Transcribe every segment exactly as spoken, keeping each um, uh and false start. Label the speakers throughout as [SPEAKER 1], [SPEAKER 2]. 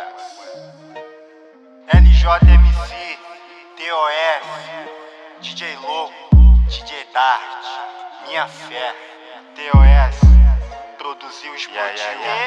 [SPEAKER 1] L J M C, T O S, D J Louco, D J Dart, Minha Fé, T O S, produziu os yeah,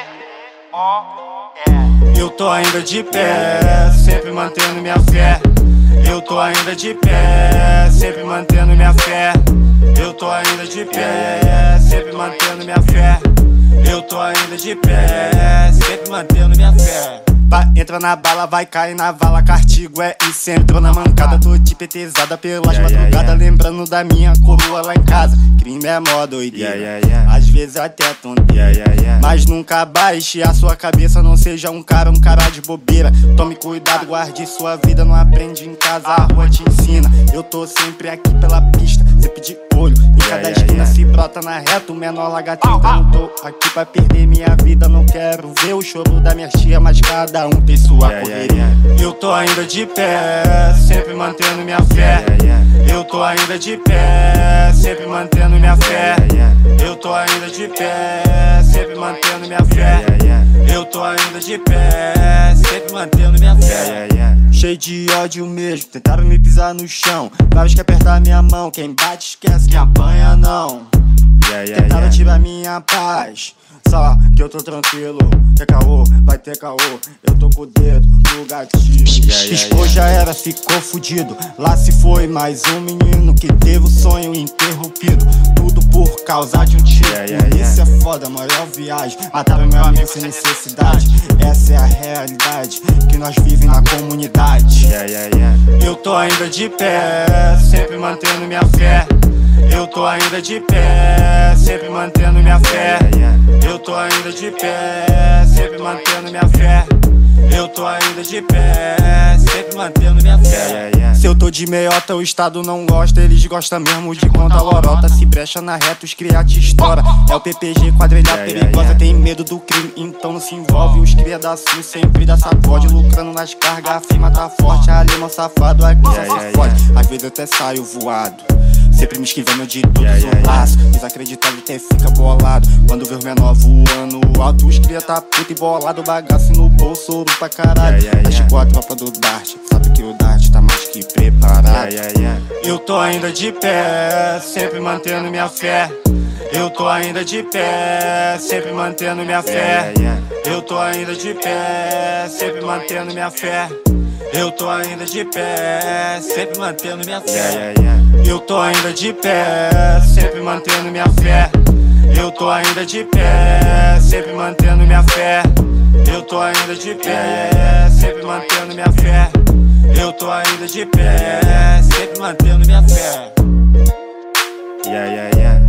[SPEAKER 1] O S. Eu tô ainda de pé, sempre mantendo minha fé. Eu tô ainda de pé, sempre mantendo minha fé. Eu tô ainda de pé, sempre mantendo minha fé. Eu tô ainda de pé, sempre mantendo minha fé. Vai, entra na bala, vai cair na vala, Cartigo é isso, entrou na mancada. Tô de petezada pelas yeah, madrugadas, yeah, yeah. Lembrando da minha coroa lá em casa. Crime é mó doideira, yeah, yeah, yeah. Às vezes até tonteira, yeah, yeah, yeah. Mas nunca baixe a sua cabeça, não seja um cara, um cara de bobeira. Tome cuidado, guarde sua vida, não aprende em casa, a rua te ensina. Eu tô sempre aqui pela pista, sempre de olho em cada yeah, esquina, yeah. Se brota na reta, o menor lagartinho. Não tô aqui pra perder minha vida, não quero ver o choro da minha tia, mas cada um tem sua yeah, correria yeah, yeah. Eu tô ainda de pé, sempre mantendo minha fé. Yeah, yeah, yeah. Eu tô ainda de pé, sempre mantendo minha fé. Yeah, yeah, yeah. Eu tô ainda de pé, sempre mantendo minha fé. Yeah, yeah, yeah. Eu tô ainda de pé, sempre mantendo minha fé. Yeah, yeah, yeah. Cheio de ódio mesmo, tentaram me pisar no chão. Vários que apertar minha mão, quem bate esquece que apanha não. Yeah, yeah, tentaram yeah. tirar minha paz, só que eu tô tranquilo. Tem caô, vai ter caô, eu tô com o dedo no gatilho. Yeah, yeah, Expô yeah. já era, ficou fudido. Lá se foi mais um menino que teve o sonho interrompido. Tudo por causa de um tiro. Yeah, yeah, yeah. Isso é foda, maior viagem. Mataram meu amigo sem necessidade. Essa é a realidade que nós vivemos na comunidade. Yeah, yeah, yeah. Eu tô ainda de pé, sempre mantendo minha fé. Eu tô ainda de pé, sempre mantendo minha fé. Eu tô ainda de pé, sempre mantendo minha fé. Eu tô ainda de pé, sempre mantendo minha fé. Se eu tô de meiota, o Estado não gosta. Eles gostam mesmo de conta lorota. Se brecha na reta, os cria te estoura. É o P P G, quadrilha perigosa. Tem medo do crime, então não se envolve. Os cria da Sul sempre dá sacode. Lucrando nas cargas, a firma tá forte. Alemão safado, aqui só se fode. Às vezes eu até saio voado, sempre me esquivando de tudo, yeah, yeah, laço. Yeah. Desacreditado até fica bolado quando vê os menor voando alto. Os cria tá puto e bolado, bagaço no bolso, ouro pra caralho. Yeah, yeah, yeah. Chegou a tropa do Dart, sabe que o Dart tá mais que preparado. Yeah, yeah, yeah. Eu tô ainda de pé, sempre mantendo minha fé. Eu tô ainda de pé, sempre mantendo minha fé. Yeah, yeah, yeah. Eu tô ainda de pé, sempre mantendo minha fé. Eu tô ainda de pé, sempre mantendo minha fé. Yeah, yeah, yeah. Eu tô ainda de pé, sempre mantendo minha fé. Eu tô ainda de pé, sempre mantendo minha fé. Eu tô ainda de pé, sempre mantendo minha fé. Eu tô ainda de pé, sempre mantendo minha fé. Yeah, yeah, yeah.